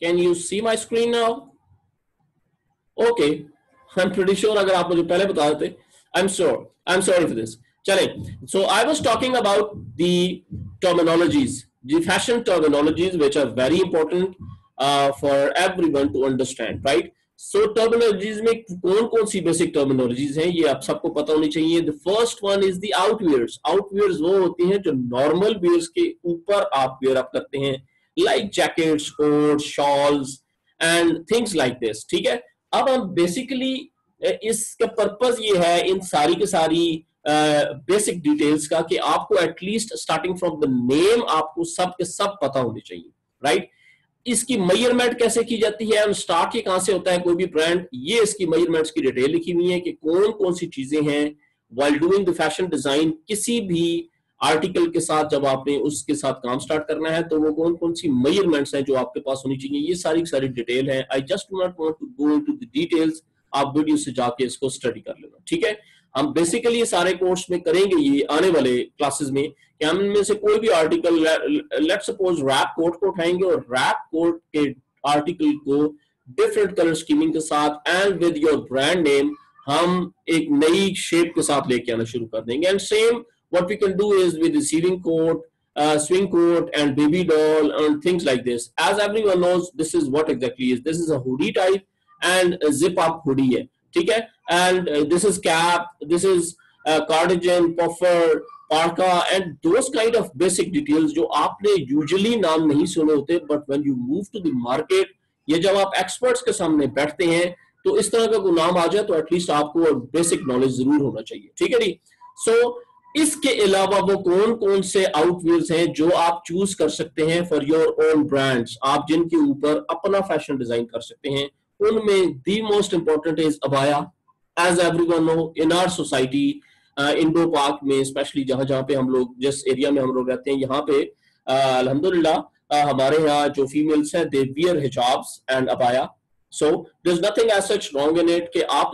Can you see my screen now? Okay, I'm pretty sure अगर आप मुझे पहले बता देते, I'm sorry for this. चलें, so I was talking about the terminologies, the fashion terminologies, which are very important for everyone to understand, right? So terminologies में कौन-कौन सी basic terminologies हैं, ये आप सबको पता होनी चाहिए. The first one is the outwears. Outwears वो होती हैं जो normal wears के ऊपर आप wear up करते हैं, like jackets, coats, shawls and things like this. ठीक है? अब हम बेसिकली इसका पर्पस ये है इन सारी के सारी बेसिक डिटेल्स का कि आपको at least starting from the name आपको सब के सब पता होने चाहिए, राइट? इसकी मेजरमेंट कैसे की जाती है, स्टार्ट ये कहां से होता है कोई भी ब्रांड, ये इसकी मेजरमेंट्स की डिटेल लिखी हुई है कि कौन कौन सी चीजें हैं while doing the fashion design. किसी भी आर्टिकल के साथ जब आपने उसके साथ काम स्टार्ट करना है तो वो कौन कौन सी मेजरमेंट्स हैं जो आपके पास होनी चाहिए, ये सारी सारी डिटेल है. I just do not want to go into the details, आप वीडियो से जाके इसको स्टडी कर लेना, ठीक है? हम बेसिकली ये सारे कोर्स में करेंगे ये आने वाले क्लासेस में कि हम इनमें से कोई भी article, let suppose wrap coat को उठाएंगे और रैप कोट के आर्टिकल को डिफरेंट कलर स्कीमिंग के साथ and with your brand name हम एक नई शेप के साथ लेके आना शुरू कर देंगे. And same what we can do is with receiving coat, swing coat and baby doll and things like this. As everyone knows, this is what exactly is. This is a hoodie type and a zip up hoodie है, ठीक है? And this is cap, this is cardigan, puffer, parka and those kind of basic details जो आपने usually नाम नहीं सुने होते, but when you move to the market, ये जब आप experts के सामने बैठते हैं तो इस तरह का कोई नाम आ जाए तो एटलीस्ट आपको बेसिक नॉलेज जरूर होना चाहिए, ठीक है जी? सो इसके अलावा वो कौन कौन से आउटवेयर्स हैं जो आप चूज कर सकते हैं फॉर योर ओन ब्रांड्स, आप जिनके ऊपर अपना फैशन डिजाइन कर सकते हैं. उनमें द मोस्ट इंपॉर्टेंट इज अबाया. As everyone know in our society, इंडो पार्क में स्पेशली जहां जहां पे हम लोग जिस एरिया में हम लोग रहते हैं यहाँ पे अल्हम्दुलिल्लाह हमारे यहाँ जो फीमेल्स हैं दे वियर हिजाब्स एंड अबाया. So there is nothing as such wrong in it कि आप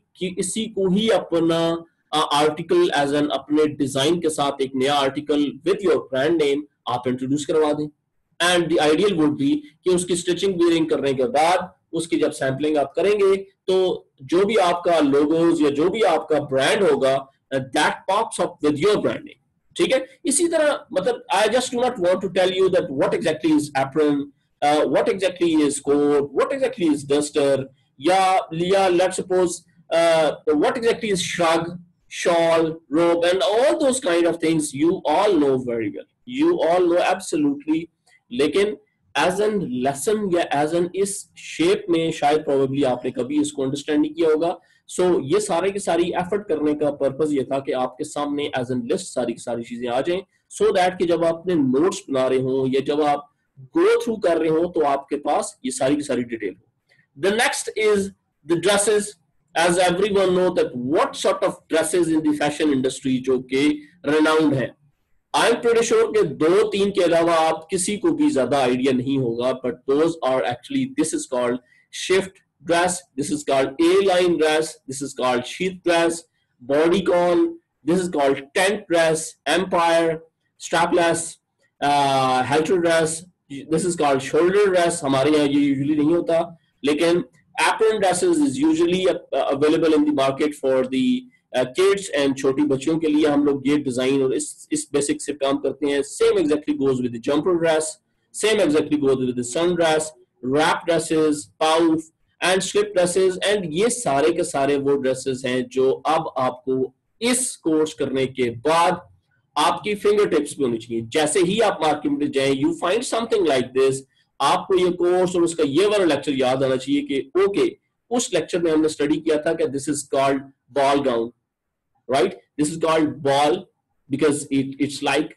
इसी को ही अपना आर्टिकल एज एन अपने डिजाइन के साथ एक नया article with your brand name आप इंट्रोड्यूस करवा दें. And the ideal would be कि उसकी स्टिचिंग बियरिंग करने के बाद उसकी जब सैम्पलिंग आप करेंगे तो जो भी आपका लोगोज या जो भी आपका ब्रांड होगा that pops up with your brand name, ठीक है? इसी तरह मतलब I just do not want to tell you that what exactly is apron, what exactly is coat, what exactly is duster या let's suppose what exactly is shrug, shawl, robe and all those kind of things you all know very well, you all know absolutely. लेकिन as an lesson या as an इस shape में शायद probably आपने कभी इसको understand नहीं किया होगा. so ये सारे की सारी effort करने का purpose ये था कि आपके सामने as an list सारी की सारी चीजें आ जाएं so that कि जब आप अपने notes बना रहे हो या जब आप go through कर रहे हो तो आपके पास ये सारी की सारी डिटेल हो. The next is the dresses. As everyone know that what sort of dresses in the fashion industry जो के renowned है. I'm pretty sure कि 2-3 के अलावा आप किसी को भी ज्यादा आइडिया नहीं होगा, but those are actually, this is called shift dress, this is called A-line dress, this is called sheath dress, bodycon, this is called tent dress, empire, strapless, halter dress, this is called shoulder dress. हमारे यहाँ ये usually नहीं होता, लेकिन apron dresses is usually available in the market for the kids and छोटी बच्चियों के लिए हम लोग ये डिजाइन और इस बेसिक से काम करते हैं. Same exactly goes with the jumper dress, same exactly goes with the sun dress, wrap dresses, puff and slip dresses. and ये सारे के सारे वो dresses हैं जो अब आपको इस कोर्स करने के बाद आपकी फिंगर टिप्स पे होनी चाहिए. जैसे ही आप मार्केट में जाएं you find something like this, आपको ये कोर्स और उसका ये वाला लेक्चर याद आना चाहिए कि ओके उस लेक्चर में हमने स्टडी किया था कि this is called ball gown, right? This is called ball because it's like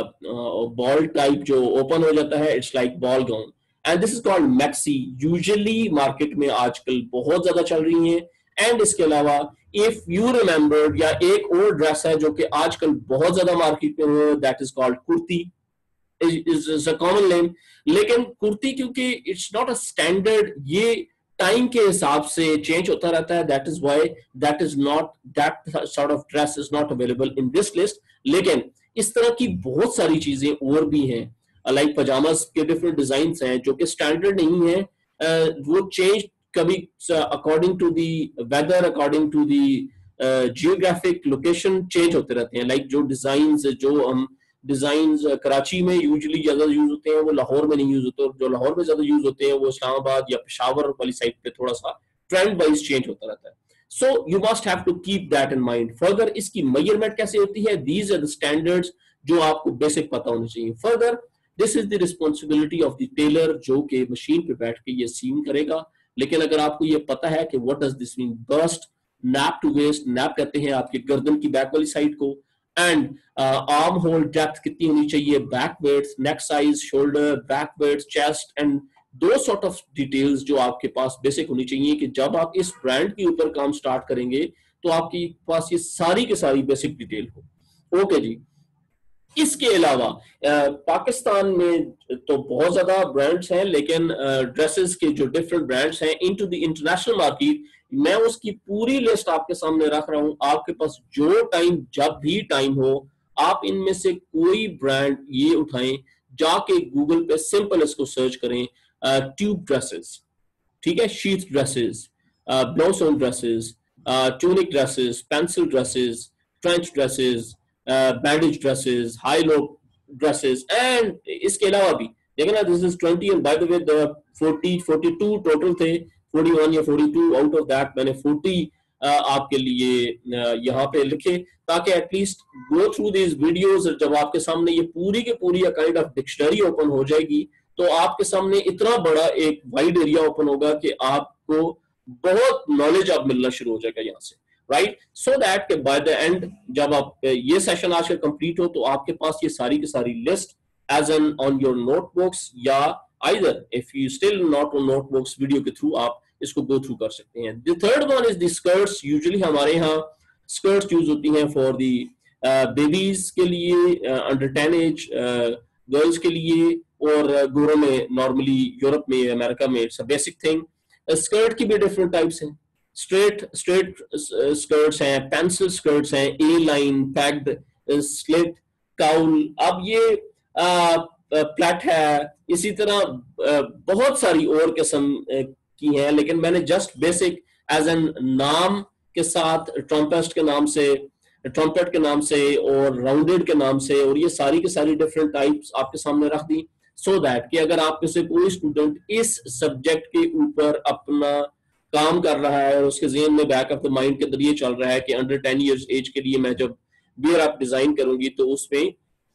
ball type जो ओपन हो जाता है, it's like ball gown. And this is called maxi. Usually market में आजकल बहुत ज्यादा चल रही हैं. एंड इसके अलावा इफ यू रिमेंबर या एक और ड्रेस है जो कि आजकल बहुत ज्यादा मार्केट में है, that is called kurti. is a common name. लेकिन कुर्ती क्योंकि it's not a standard, ये टाइम के हिसाब से चेंज होता रहता है. that is why that sort of dress is not available in this list. लेकिन इस तरह की बहुत सारी चीजें और भी हैं लाइक पजामास के डिफरेंट डिजाइन हैं जो कि स्टैंडर्ड नहीं है, वो चेंज कभी according to the weather, according to the geographic location change होते रहते हैं। लाइक जो डिजाइन जो हम डिजाइन कराची में यूजुअली ज्यादा यूज होते हैं वो लाहौर में नहीं यूज होते, और जो लाहौर में ज्यादा यूज होते हैं वो इस्लामाबाद या पेशावर वाली साइड पे थोड़ा सा ट्रेंड वाइज चेंज होता रहता है। So you must have to keep that in mind. Further इसकी मेजरमेंट कैसे होती है, दीज आर द स्टैंडर्ड्स जो आपको बेसिक पता होने चाहिए। Further this is the responsibility of the tailor जो कि मशीन पे बैठ के ये सीम करेगा। लेकिन अगर आपको ये पता है कि what does this mean, burst, nape to waist, nape कहते हैं आपके गर्दन की बैक वाली साइड को, एंड आर्म होल डेप्थ कितनी होनी चाहिए, back weights, neck size, shoulder, back weights, chest, and दो सॉर्ट ऑफ डिटेल्स जो आपके पास बेसिक होनी चाहिए कि जब आप इस ब्रांड के ऊपर काम स्टार्ट करेंगे तो आपके पास ये सारी की सारी बेसिक डिटेल हो। ओके जी। इसके अलावा पाकिस्तान में तो बहुत ज्यादा ब्रांड्स हैं, लेकिन ड्रेसेस के जो डिफरेंट ब्रांड्स हैं इनटू द इंटरनेशनल मार्केट, मैं उसकी पूरी लिस्ट आपके सामने रख रहा हूं। आपके पास जो टाइम, जब भी टाइम हो, आप इनमें से कोई ब्रांड ये उठाएं, जाके गूगल पे सिंपल इसको सर्च करें, ट्यूब ड्रेसेस, ठीक है, sheath dresses, blouson dresses, tunic dresses, pencil dresses, trench dresses, bandage dresses, high low dresses, and इसके अलावा भी देखना this is 20 and by the way the 42 total थे, 41 या 42 आउट ऑफ दैट मैंने 40 आपके लिए यहाँ पे लिखे, ताकि at least go through these videos. जब आपके सामने ये पूरी की पूरी काइंड ऑफ डिक्शनरी ओपन हो जाएगी तो आपके सामने इतना बड़ा एक वाइड एरिया ओपन होगा कि आपको बहुत नॉलेज अब मिलना शुरू हो जाएगा यहाँ से, राइट। सो दैट के बाय द एंड जब आप ये सेशन आज का कंप्लीट हो तो आपके पास ये सारी की सारी list as an on your notebooks, या either if you still not on notebooks, video के थ्रू आप इसको गो थ्रू कर सकते हैं। The third one is the skirts. Usually हमारे यहाँ स्कर्ट्स यूज होती हैं फॉर दी बेबीज के लिए, अंडर 10 एज गर्ल्स के लिए, और गोरों में नॉर्मली यूरोप में, अमेरिका में it's a basic thing. Skirt की भी डिफरेंट टाइप्स हैं, स्ट्रेट स्कर्ट्स हैं, पेंसिल स्कर्ट्स हैं, A line, packed, slit, cowl, अब ये प्लेट है, इसी तरह बहुत सारी और किस्म की हैं, लेकिन मैंने जस्ट बेसिक एज एन नाम के साथ ट्रम्पेट के नाम से और राउंडेड के नाम से, और ये सारी के सारी डिफरेंट टाइप्स आपके सामने रख दी, सो दैट कि अगर आप में से कोई स्टूडेंट इस सब्जेक्ट के ऊपर अपना काम कर रहा है और उसके ज़हन में बैक ऑफ द माइंड के अंदर ये चल रहा है कि अंडर 10 इयर्स एज के लिए मैं जब बियर अप डिजाइन करूंगी तो उसमें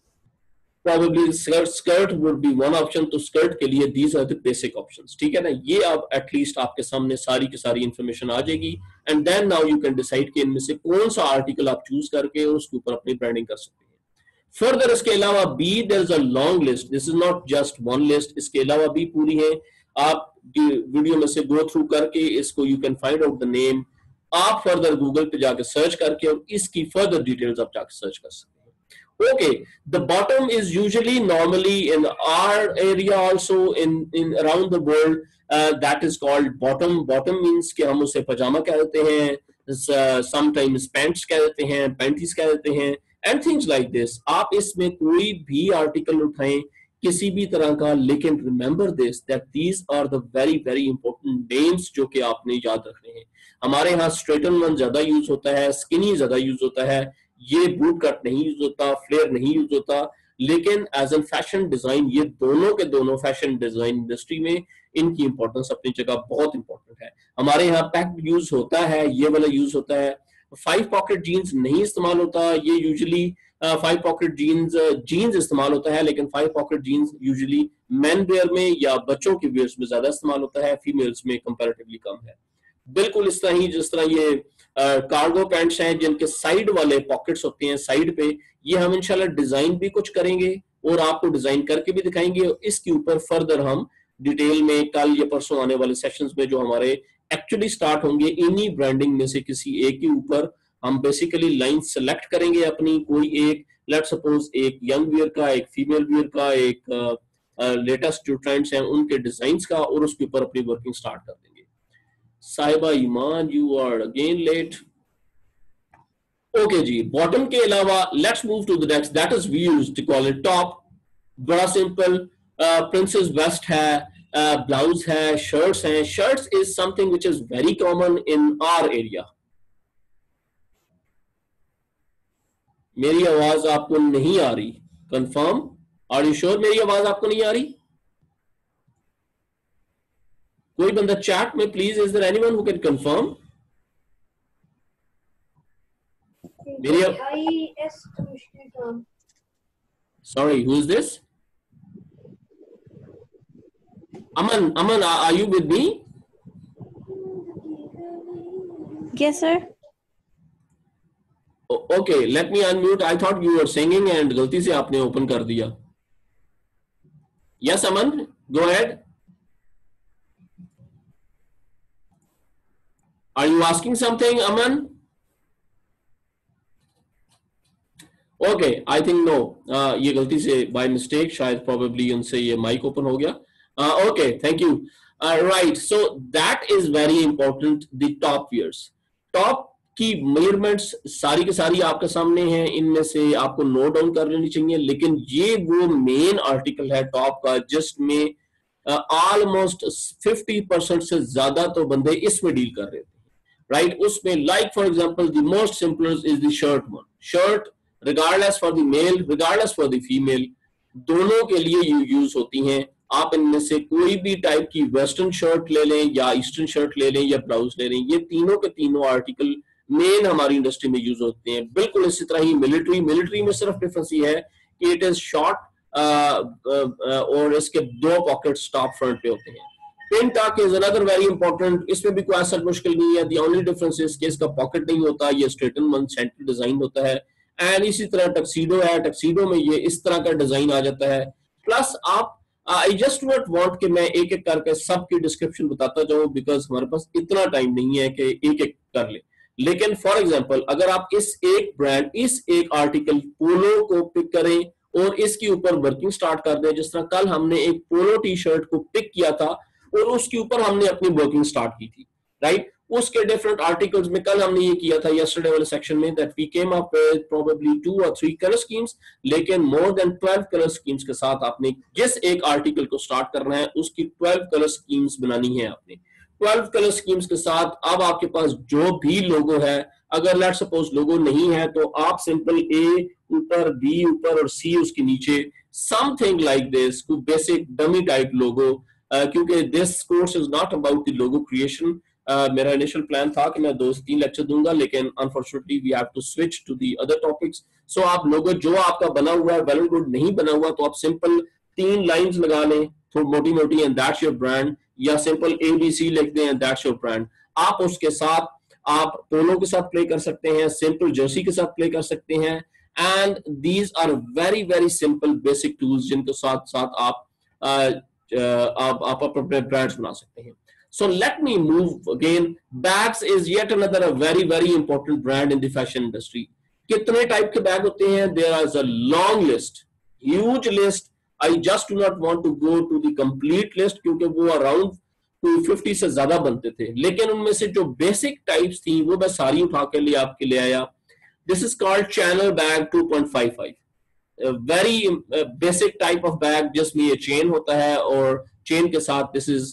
probably skirt would be one option, तो स्कर्ट के लिए these are the basic options, ठीक है ना। ये अब एटलीस्ट आपके सामने सारी की सारी इंफॉर्मेशन आ जाएगी, and then now you can decide कि इनमें से कौन सा आर्टिकल आप चूज करके और उसके ऊपर अपनी ब्रांडिंग कर सकते हैं। फर्दर इसके अलावा भी there is a long list, this is not just one list, इसके अलावा भी पूरी है, आप वीडियो में से गो थ्रू करके इसको you can find out the name, आप फर्दर गूगल पे जाके सर्च करके और इसकी फर्दर डिटेल्स आप जाके सर्च कर सकते हैं। Okay, the bottom is usually normally in our area also in around the world, that is called bottom. Bottom means कि हम उसे पजामा कह देते हैं, sometimes pants कह देते हैं, panties कह देते हैं, and things like this. आप इसमें कोई भी आर्टिकल उठाएं किसी भी तरह का, लेकिन remember this that these are the very very important names जो कि आपने याद रखने हैं। हमारे यहाँ straighten one ज्यादा यूज होता है, skinny ज्यादा यूज होता है, ये बूट कट नहीं यूज होता, फ्लेयर नहीं यूज होता, लेकिन एज एन फैशन डिजाइन ये दोनों के दोनों फैशन डिजाइन इंडस्ट्री में इनकी इंपॉर्टेंस अपनी जगह बहुत इंपॉर्टेंट है। हमारे यहाँ पैक्ड यूज होता है, ये वाला यूज होता है। 5 पॉकेट जीन्स नहीं इस्तेमाल होता, ये यूजुअली 5 पॉकेट जीन्स इस्तेमाल होता है, लेकिन 5 pocket jeans usually men wear में या बच्चों के वेयर्स में ज्यादा इस्तेमाल होता है, फीमेल्स में कंपैरेटिवली कम है। बिल्कुल इस तरह ही जिस तरह ये कार्गो पैंट्स हैं जिनके साइड वाले पॉकेट्स होते हैं साइड पे, ये हम इंशाल्लाह डिजाइन भी कुछ करेंगे और आपको डिजाइन करके भी दिखाएंगे, और इसके ऊपर फर्दर हम डिटेल में कल या परसों आने वाले सेशंस में जो हमारे एक्चुअली स्टार्ट होंगे, इन्हीं ब्रांडिंग में से किसी एक के ऊपर हम बेसिकली लाइन सेलेक्ट करेंगे अपनी, कोई एक, लेट सपोज एक यंग वियर का, एक फीमेल वियर का, एक लेटेस्ट जो ट्रेंड्स हैं उनके डिजाइन का, और उसके ऊपर अपनी वर्किंग स्टार्ट कर देंगे। Sahiba Iman, you are again late. Okay ji, bottom के अलावा let's move to the next, that is we used to call it top. बड़ा सिंपल, प्रिंसेस वेस्ट है, ब्लाउज है, शर्ट्स हैं. Shirts is something which is very common in our area. मेरी आवाज आपको नहीं आ रही? कंफर्म? आर यू श्योर मेरी आवाज आपको नहीं आ रही? कोई बंदा चैट में please, is there anyone who can confirm? मेरी sorry, who is this? Aman, are you with me? Yes, sir. Okay, let me unmute. I thought you were singing and गलती से आपने open कर दिया. Yes, Aman, go ahead. Are you asking something, Aman? Okay, I think no. ये गलती से by mistake शायद probably उनसे ये mic open हो गया. Okay, thank you. Right, so that is very important. The top years. Top की measurements सारी की सारी आपके सामने हैं. इनमें से आपको नोट डाउन कर लेनी चाहिए. लेकिन ये वो मेन आर्टिकल है टॉप का जिसमें ऑलमोस्ट 50% से ज्यादा तो बंदे इसमें डील कर रहे थे. राइट, उसमें like for example the most simplest is the shirt one. Shirt regardless for the male, regardless for the female, दोनों के लिए यूज होती हैं. आप इनमें से कोई भी टाइप की वेस्टर्न शर्ट ले लें या ईस्टर्न शर्ट ले लें या ब्लाउज ले लें, ये तीनों के तीनों आर्टिकल मेन हमारी इंडस्ट्री में यूज होते हैं. बिल्कुल इसी तरह ही मिलिट्री में सिर्फ डिफरेंस ये है कि इट इज शॉर्ट और इसके दो पॉकेट्स टॉप फ्रंट पे होते हैं. पिन टक इज अनदर वेरी इंपॉर्टेंट. इसमें भी कोई ऐसा मुश्किल नहीं है. द ओनली डिफरेंस इज कि इसका पॉकेट नहीं होता, ये स्ट्रेटन वन सेंटर डिजाइन होता है. एंड इसी तरह टक्सीडो है, टक्सीडो में ये इस तरह का डिजाइन आ जाता है. प्लस आप आई जस्ट नॉट वांट कि मैं एक एक करके सबकी डिस्क्रिप्शन बताता जाऊं बिकॉज हमारे पास इतना टाइम नहीं है कि एक एक कर ले. लेकिन फॉर एग्जांपल अगर आप इस एक ब्रांड, इस एक आर्टिकल पोलो को पिक करें और इसके ऊपर वर्किंग स्टार्ट कर दें, जिस तरह कल हमने एक पोलो टी शर्ट को पिक किया था और उसके ऊपर हमने अपनी वर्किंग स्टार्ट की थी. राइट, उसके डिफरेंट आर्टिकल्स में कल हमने ये किया था यस्टरडे वाले सेक्शन में that we came up with probably 2 or 3 colour schemes. लेकिन मोर देन 12 कलर स्कीम्स के साथ आपने जिस एक आर्टिकल को स्टार्ट करना है उसकी 12 कलर स्कीम्स बनानी है आपने. 12 कलर स्कीम्स के साथ अब आपके पास जो भी लोगो है, अगर लेट सपोज लोगो नहीं है तो आप सिंपल ए ऊपर, बी ऊपर और सी उसके नीचे समथिंग लाइक दिस, कोई बेसिक डमी टाइप लोगो. क्योंकि this course is not about the logo creation. मेरा इनिशियल प्लान था कि मैं 2 से 3 लेक्चर दूंगा, लेकिन unfortunately we have to switch to the other topics. So आप लोगो जो आपका बना हुआ है वेल एंड गुड, नहीं बना हुआ तो आप सिंपल 3 लाइंस लगा लें मोटी मोटी एंड दैट्स योर ब्रांड, या सिंपल ABC लिख दें एंड दैट्स योर ब्रांड. आप उसके साथ आप पोलो के साथ प्ले कर सकते हैं, सिंपल जर्सी के साथ प्ले कर सकते हैं. And these are very very simple basic tools जिनके साथ साथ आप अपने ब्रांड्स बना सकते हैं. So let me move again. Bags is yet another a very very important brand in the fashion industry. कितने टाइप के बैग होते हैं? There is a long list, huge list. I just do not want to go to the complete list क्योंकि वो around 250 से ज्यादा बनते थे. लेकिन उनमें से जो बेसिक टाइप्स थी वो मैं सारी उठा के लिए आपके ले आया. This is called channel bag 2.55. Very basic type of bag जिसमें ये चेन होता है और चेन के साथ दिस इज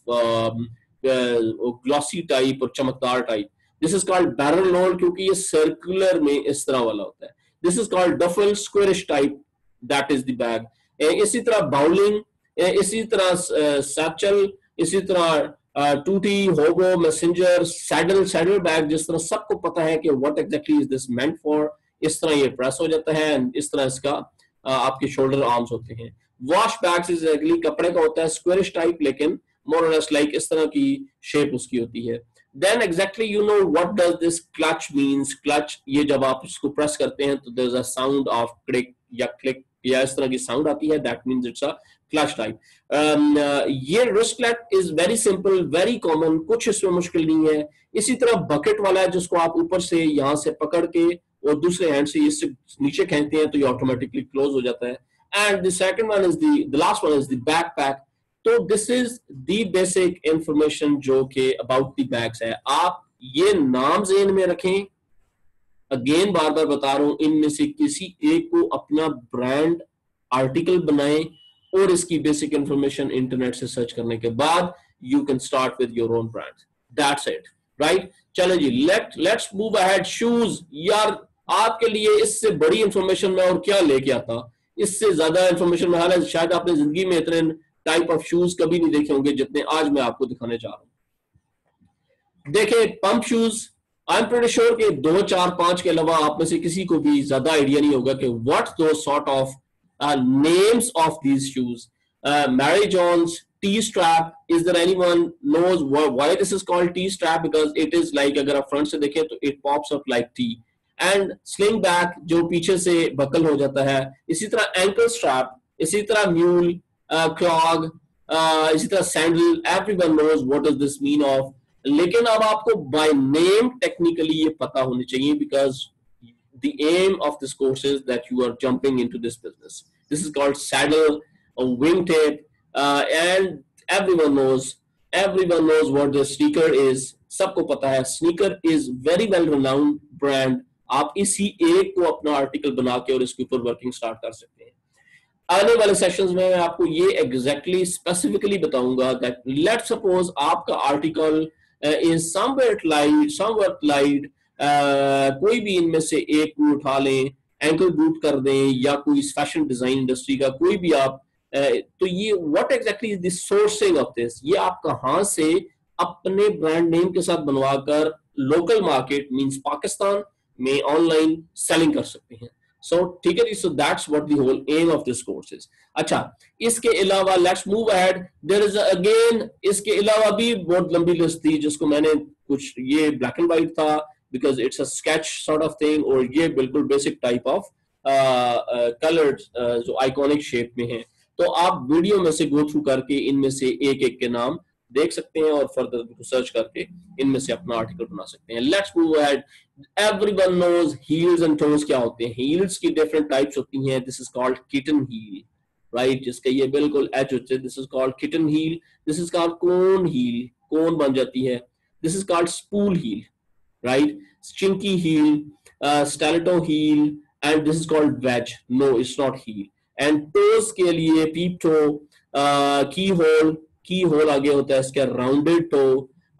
ग्लॉसी टाइप और चमकदार type. This is called barrel roll क्योंकि ये सर्कुलर में इस तरह वाला होता है. This is called duffel squarish type, that is the bag. इसी तरह बाउलिंग, इसी तरह सैचल, इसी तरह टूटी, होबो, मैसेंजर, सैडल बैग. जिस तरह सबको पता है कि what exactly is this meant for. इस तरह ये प्रेस हो जाता है, इस तरह इसका आपके शोल्डर आर्म्स होते हैं. वॉश बैग्स एग्जैक्टली कपड़े का होता है, स्क्वेरिश टाइप, लेकिन मोर और लेस लाइक इस तरह की शेप उसकी होती है. Then exactly you know what does this clutch means. Clutch, ये जब आप इसको प्रेस करते हैं तो there is a sound of click या क्लिक या इस तरह की साउंड आती है, that means it's a clutch type. ये wristlet is very simple, very common, कुछ इसमें मुश्किल नहीं है. इसी तरह बकेट वाला है जिसको आप ऊपर से यहाँ से पकड़ के और दूसरे हैंड से इससे नीचे खींचते हैं तो ये ऑटोमेटिकली क्लोज हो जाता है. And the second one is the last one is the backpack. तो this is the basic information जो कि अबाउट द बैग्स है. आप ये नाम ज़हन में रखें. अगेन बार बार बता रहा हूं, इनमें से किसी एक को अपना ब्रांड आर्टिकल बनाएं और इसकी बेसिक इंफॉर्मेशन इंटरनेट से सर्च करने के बाद you can start with your own brand. That's it, right. चलो जी, लेट्स मूव अहेड. शूज, यार आपके लिए इससे बड़ी इंफॉर्मेशन मैं और क्या लेके आता. इससे ज्यादा इंफॉर्मेशन में, हालांकि शायद आपने जिंदगी में इतने टाइप ऑफ शूज कभी नहीं देखे होंगे जितने आज मैं आपको दिखाने जा रहा हूं. देखे, pump shoes, I am pretty sure कि 2 4 5 के अलावा आप में से किसी को भी ज्यादा आइडिया नहीं होगा कि व्हाट दो sort of names of these shoes. Mary Jones, T-strap. Is there anyone knows why this is called T-strap? Because it is like, अगर आप front से देखें तो it pops up like T. And sling back, जो पीछे से buckle हो जाता है. इसी तरह ankle strap, इसी तरह mule, clog, इसी तरह sandal. Everyone knows what does this mean of. लेकिन अब आपको by name technically ये पता होनी चाहिए, because the aim of this course is that you are jumping into this business. This is called saddle or wingtip, and everyone knows what the sneaker is. सबको पता है, sneaker is very well renowned brand. आप इसी एक को अपना article बना के और इसके ऊपर वर्किंग स्टार्ट कर सकते हैं. आने वाले सेशंस में मैं आपको ये एग्जैक्टली स्पेसिफिकली बताऊंगा दैट लेट सपोज आपका आर्टिकल इज समवेयर लाइट, कोई भी इनमें से एक को उठा लें, एंकल बूट कर दें, या कोई फैशन डिजाइन इंडस्ट्री का कोई भी आप, तो ये what exactly is the sourcing of this. ये आप कहां से अपने ब्रांड नेम के साथ बनवाकर लोकल मार्केट मींस पाकिस्तान में ऑनलाइन सेलिंग कर सकते हैं. सो ठीक है जी, so that's what the whole aim of this course is. अच्छा, इसके अलावा let's move ahead. There is again, इसके अलावा भी बहुत लंबी लिस्ट थी जिसको मैंने कुछ, ये ब्लैक एंड व्हाइट था because it's a sketch sort of thing, और ये बिल्कुल बेसिक टाइप ऑफ कलर्ड जो आइकॉनिक शेप में है. तो आप वीडियो में से गो थ्रू करके इनमें से एक एक के नाम देख सकते हैं और फर्दर रिसर्च करके इनमें से अपना आर्टिकल बना सकते हैं. Let's move ahead. Everyone knows heels and toes क्या होते हैं. हील्स की डिफरेंट टाइप्स होती हैं. This is called kitten heel, right, जिसका ये बिल्कुल एज होते हैं. This is called kitten heel. This is called cone heel, cone बन जाती है. This is called spool heel, right? Stinky heel, stiletto heel, and this is called wedge. No, it's not heel. And toes के लिए peep toe, keyhole आगे होता है इसका, rounded toe,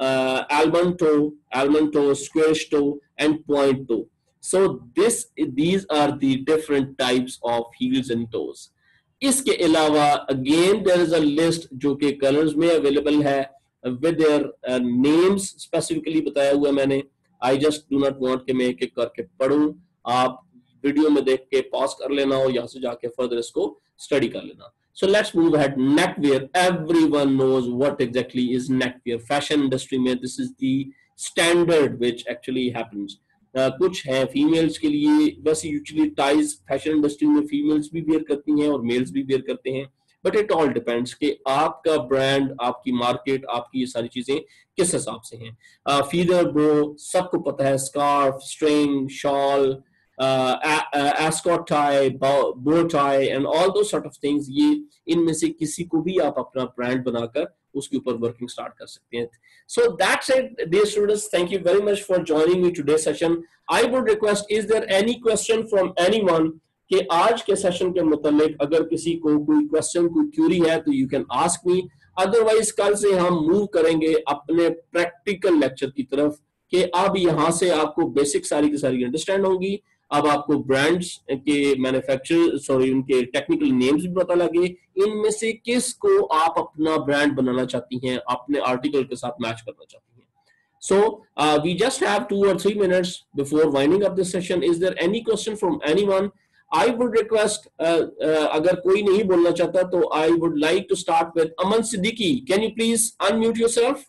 almond toe, squish toe, and point toe. So these are the different types of heels and toes. इसके अलावा again there is a list जो कि colors में available है with their names specifically बताया हुआ मैंने. I just do not want कि मैं एक एक करके पढ़ूं. आप वीडियो में देख के पॉज कर लेना और यहाँ से जाके फर्दर इसको स्टडी कर लेना. So let's move ahead. Neckwear. Everyone knows what exactly is neckwear. Fashion industry में this is the standard which actually happens. कुछ है फीमेल्स के लिए, वैसे यूजुअली टाइज फैशन इंडस्ट्री में फीमेल्स भी वेयर करती हैं और मेल्स भी वेयर करते हैं. बट इट ऑल डिपेंड्स कि आपका ब्रांड, आपकी मार्केट, आपकी ये सारी चीजें किस हिसाब से हैं. फीदर ब्रो सबको पता है, scarf, string, shawl, ascot tie, bow tie and all those sort of things. ये इनमें से किसी को भी आप अपना ब्रांड बनाकर उसके ऊपर वर्किंग स्टार्ट कर सकते हैं. So that's it, dear students. Thank you very much for joining me today's session. I would request, is there any question from anyone कि आज के सेशन के मुतालिक अगर किसी को कोई क्वेश्चन, कोई क्यूरी है तो you can ask me. Otherwise कल से हम मूव करेंगे अपने प्रैक्टिकल लेक्चर की तरफ कि अब यहाँ से आपको बेसिक सारी की सारी अंडरस्टैंड होगी. अब आपको ब्रांड्स के उनके टेक्निकल नेम्स भी पता लगे, इनमें से किस को आप अपना ब्रांड बनाना चाहती हैं, अपने आर्टिकल के साथ मैच करना चाहती हैं. So we just have 2 or 3 minutes before winding up this session. Is there any question from anyone? I would request, अगर कोई नहीं बोलना चाहता तो I would like to start with Aman Siddiqui. Can you please unmute yourself?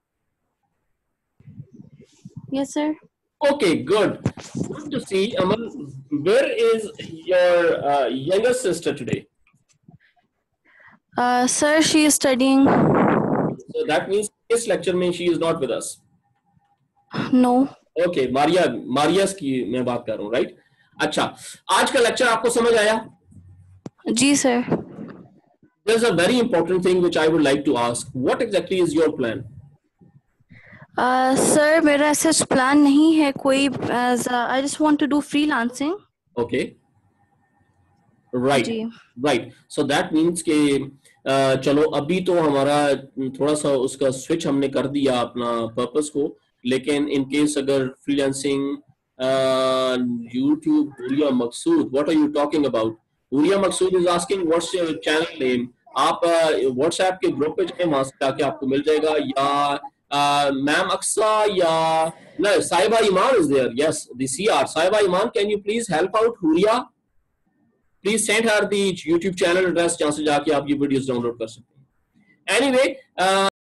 Yes, sir. Okay, good. Good to see. Aman, where is your younger sister today? Sir, she is studying. So that means this lecture में she is not with us. No. Okay, मारियास की मैं बात कर रहा हूँ, right? अच्छा, आज का लेक्चर आपको समझ आया? जी sir. There's a very important thing which I would like to ask. What exactly is your plan? Sir, मेरा ऐसा प्लान नहीं है कोई. I just want to do freelancing. Okay. Right, जी। राइट, सो दैट मीन्स के चलो अभी तो हमारा थोड़ा सा उसका स्विच हमने कर दिया अपना पर्पस को, लेकिन इन केस अगर freelancing, YouTube, Huriya Maqsood, what are you talking about? Huriya Maqsood is asking what's your channel name. आप व्हाट्सएप के ग्रुप पे जाए, वहां से जाके आपको मिल जाएगा, या मैम अक्सा, या no, Saiba Iman is there. Yes, the CR. Saiba Iman, can you please help out Huria? Please send her the YouTube channel address जहाँ से जाके आप ये वीडियोस डाउनलोड कर सकते हैं. Anyway,